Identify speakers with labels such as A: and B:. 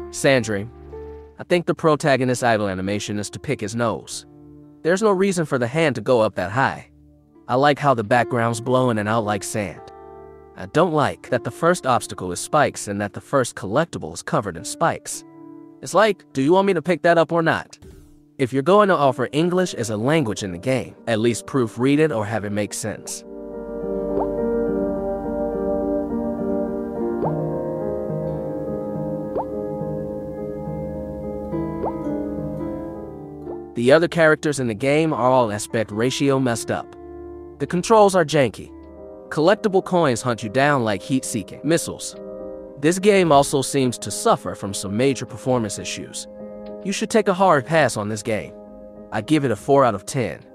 A: Sandry, I think the protagonist's idle animation is to pick his nose. There's no reason for the hand to go up that high. I like how the background's blowing and out like sand. I don't like that the first obstacle is spikes and that the first collectible is covered in spikes. It's like, do you want me to pick that up or not? If you're going to offer English as a language in the game, at least proofread it or have it make sense. The other characters in the game are all aspect ratio messed up. The controls are janky. Collectible coins hunt you down like heat-seeking missiles. This game also seems to suffer from some major performance issues. You should take a hard pass on this game. I give it a 4 out of 10.